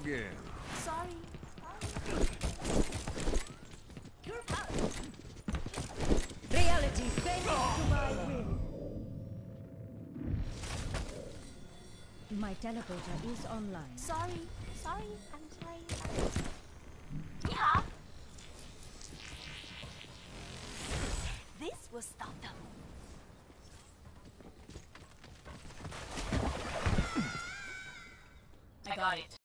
again. Sorry. Reality bends to my will. My teleporter is online. Sorry. Sorry. I'm sorry. Yeah. This will stop them. I got it.